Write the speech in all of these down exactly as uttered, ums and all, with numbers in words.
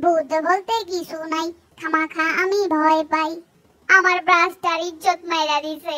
ভূত বলতে কিছু নাই, খামাখা আমি ভয় পাই, আমার ব্রাশটার ইজ্জত মাইরা দিছে।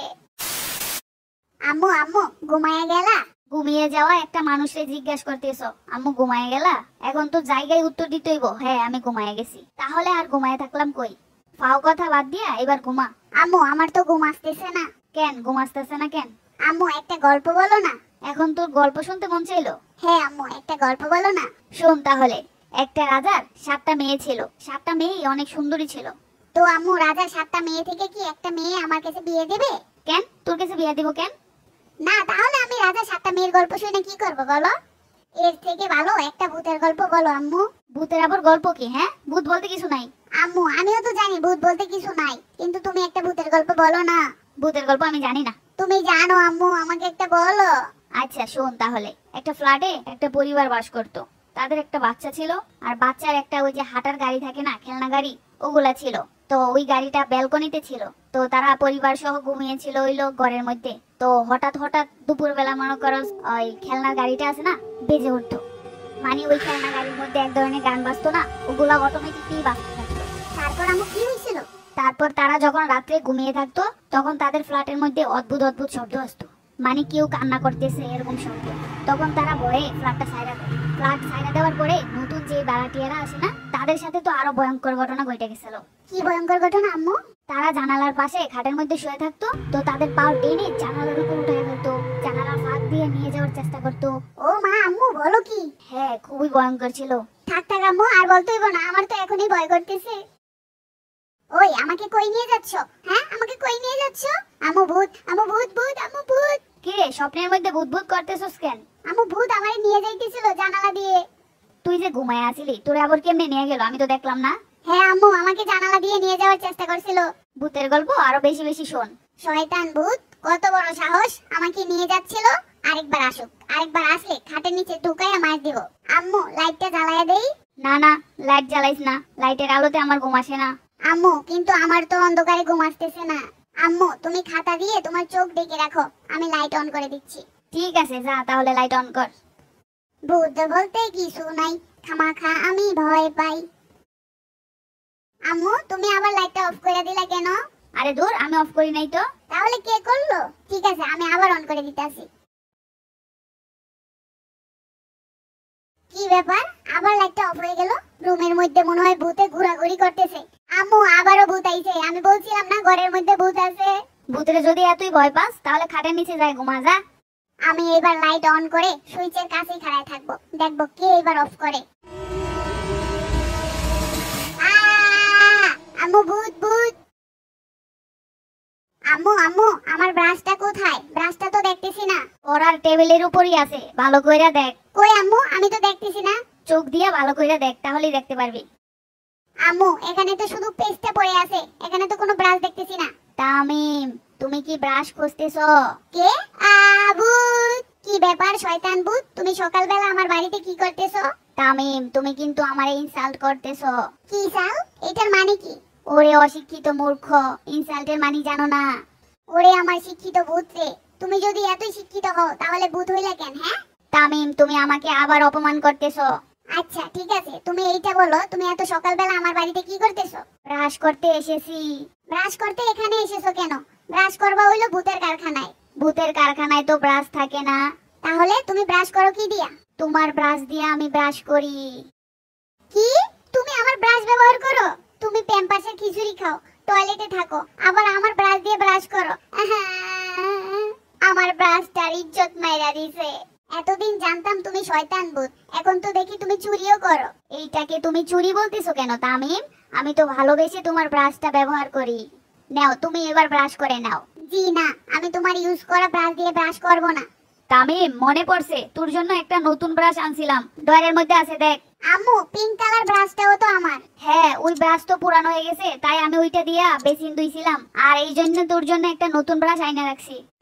আম্মু আম্মু ঘুমায়া গেলা? ঘুমিয়ে যাওয়া একটা মানুষকে জিজ্ঞেস করতেছো আম্মু ঘুমায়া গেলা? এখন তো জায়গায় উত্তর দিতে হইব হ্যাঁ আমি ঘুমায়া গেছি। তাহলে আর ঘুমায়া থাকলাম কই? ফাও কথা বাদ দিয়া এবার ঘুমা। আম্মু আমার তো ঘুম আসতেছে না। কেন ঘুম আসতেছে না কেন? আম্মু একটা গল্প বলো না। এখন তোর গল্প শুনতে মন চাইলো? হ্যাঁ আম্মু একটা গল্প বলো না। শোন তাহলে। একটা রাজার সাতটা মেয়ে ছিল, সাতটা মেয়েই অনেক সুন্দরী ছিল। তো আম্মু রাজার সাতটা মেয়ে থেকে কি একটা মেয়ে আমার কাছে বিয়ে দেবে? কেন তোর কাছে বিয়ে দিব কেন? না তাহলে আমি রাজার সাতটা মেয়ের গল্প শুনে কি করব বলো? এর থেকে ভালো একটা ভূতের গল্প বলো আম্মু। ভূতের আবার গল্প কি? হ্যাঁ ভূত বলতে কিছু নাই। আম্মু আমিও তো জানি ভূত বলতে কিছু নাই, কিন্তু তুমি একটা ভূতের গল্প বলো না। ভূতের গল্প আমি জানি না। তুমি জানো আম্মু, আমাকে একটা বলো। আচ্ছা শোন তাহলে। একটা ফ্ল্যাটে একটা পরিবার বাস করত। তাদের একটা বাচ্চা ছিল, আর বাচ্চার একটা ওই যে হাঁটার গাড়ি থাকে না, খেলনা গাড়ি, ওগুলা ছিল। তো ওই গাড়িটা ব্যালকনিতে ছিল। তো তারা পরিবার সহ ঘুমিয়েছিল ওই লোক ঘরের মধ্যে। তো হঠাৎ হঠাৎ দুপুরবেলা মনে করো ওই খেলনার গাড়িটা আছে না, বেজে উঠতো। মানে ওই খেলনা গাড়ির মধ্যে এক ধরনের গান বাজতো না, ওগুলা অটোমেটিকলি বাজতে থাকতো। তারপর আমার কি হয়েছিল? তারপর তারা যখন রাত্রে ঘুমিয়ে থাকতো তখন তাদের ফ্ল্যাটের মধ্যে অদ্ভুত অদ্ভুত শব্দ আসতো, মানে কেউ কান্না করতেছে এরকম শব্দ। তখন তারা ভয়ে ফ্ল্যাটটা ছাইড়া দেয়। ফ্ল্যাট ছাইড়া দেওয়ার পরে নতুন যে ভাড়াটিয়ারা আসে না, তাদের সাথে তো আরো ভয়ঙ্কর ঘটনা ঘটে গেছিল। কি ভয়ঙ্কর ঘটনা আম্মু? তারা জানালার পাশে খাটের মধ্যে শুয়ে থাকতো, তো তাদের পা টেনে জানালার উপর উঠে ফেলতো, জানালার ফাঁক দিয়ে নিয়ে যাওয়ার চেষ্টা করতো। ও মা আম্মু বলো কি? হ্যাঁ খুবই ভয়ঙ্কর ছিল। থাক থাক আম্মু আর বলতে হইব না, আমার তো এখনই ভয় করতেছে। ওই আমাকে কই নিয়ে যাচ্ছ? হ্যাঁ আমাকে কই নিয়ে যাচ্ছ? আম্মু ভূত, আম্মু ভূত ভূত, আম্মু ভূত। কি রে স্বপ্নের মধ্যে ভূত ভূত করতেছস কেন? আম্মু ভূত আমারে নিয়ে যাইতেছিল জানালা দিয়ে। তুই যে ঘুমায় আছিলি তোরে আবার কেমনে নিয়ে গেল আমি তো দেখলাম না। হ্যাঁ আম্মু আমাকে জানালা দিয়ে নিয়ে যাওয়ার চেষ্টা করছিল। ভূতের গল্প আরো বেশি বেশি শোন। শয়তান ভূত কত বড় সাহস, আমাকে নিয়ে যাচ্ছিল। আরেকবার আসুক, আরেকবার আসলে খাটের নিচে ঢুকাইয়া মার দিব। আম্মু লাইটটা জ্বালায়া দেই। না না লাইট জ্বালাইস না, লাইটের আলোতে আমার ঘুম আসে না। আম্মু কিন্তু আমার তো অন্ধকারে ঘুম আসতেছে না। আম্মু তুমি খাতা দিয়ে তোমার চোখ ঢেকে রাখো, আমি লাইট অন করে দিচ্ছি। ঠিক আছে যা তাহলে লাইট অন কর। ভূত বলতে কিছু নাই, খামাখা আমি ভয় পাই। আম্মু তুমি আবার লাইটটা অফ করে দিলা কেন? আরে দূর আমি অফ করি নাই তো। তাহলে কে করলো? ঠিক আছে আমি আবার অন করে দিতেছি। কি ব্যাপার আবার লাইটটা অফ হয়ে গেল? রুমের মধ্যে মনে হয় ভূতে ঘোরাঘুরি করতেছে। আম্মু আবারও ভূত আইছে, আমি বলছিলাম না ঘরের মধ্যে ভূত আছে। ভূতের যদি এতই ভয় পাস তাহলে খাটের নিচে যাই ঘুমা যা। আমি এবার লাইট অন করে সুইচের কাছেই খাড়ায় থাকবো, দেখবো কে এবার অফ করে। আম্মু ভূত ভূত। আম্মু আম্মু আমার ব্রাশটা কোথায়? ব্রাশটা তো দেখতেছি না। ওরার টেবিলের উপরই আছে, ভালো কইরা দেখ। কই আম্মু আমি তো দেখতেছি না। চোখ দিয়ে ভালো কইরা দেখ তাহলেই দেখতে পারবি। আম্মু এখানে তো শুধু পেস্টটা পড়ে আছে, এখানে তো কোনো ব্রাশ দেখতেছি না। তামিম তুমি কি ব্রাশ খুঁজতেছো? কে? আ ভূত। কি ব্যাপার শয়তান ভূত, তুমি সকালবেলা আমার বাড়িতে কি করতেছো? তামিম তুমি কিন্তু আমারে ইনসাল্ট করতেছো। কি সাল? এটার মানে কি? ওরে অশিক্ষিত মূর্খ, ইনসাল্টের মানে জানো না? ওরে আমার শিক্ষিত ভূত রে, তুমি যদি এতই শিক্ষিত হও তাহলে ভূত হইলা কেন? হ্যাঁ তামিম তুমি আমাকে আবার অপমান করতেছো। আচ্ছা ঠিক আছে তুমি এইটা বলো, তুমি এত সকালবেলা আমার বাড়িতে কি করতেছো? ব্রাশ করতে এসেছি। ব্রাশ করতে এখানে এসেছো কেন? ব্রাশ করবা হইলো ভূতের কারখানায়। ভূতের কারখানায় তো ব্রাশ থাকে না। তাহলে তুমি ব্রাশ করো কি দিয়া? তোমার ব্রাশ দিয়ে আমি ব্রাশ করি। কি? তুমি আমার ব্রাশ ব্যবহার করো? তুমি প্যাম্পাসের খিচুড়ি খাও, টয়লেটে থাকো, আবার আমার ব্রাশ দিয়ে ব্রাশ করো। আমার ব্রাশটার ইজ্জত মাইরা দিছে। এতদিন জানতাম তুমি শয়তান ভূত, এখন তো দেখি তুমি চুরিও করো। এইটাকে তুমি চুরি বলতেছো কেন তামিম? আমি তো ভালোবেসে তোমার ব্রাশটা ব্যবহার করি। নাও তুমি এবার ব্রাশ করে নাও। জি না আমি তোমার ইউজ করা ব্রাশ দিয়ে ব্রাশ করব না। তামিম মনে পড়ছে তোর জন্য একটা নতুন ব্রাশ আনছিলাম, ডয়ারের মধ্যে আছে দেখ। আম্মু পিঙ্ক কালার ব্রাশটাও তো আমার। হ্যাঁ ওই ব্রাশ তো পুরানো হয়ে গেছে, তাই আমি ওইটা দিয়া বেসিন ধুইছিলাম, আর এই জন্য তোর জন্য একটা নতুন ব্রাশ আইনা রাখছি।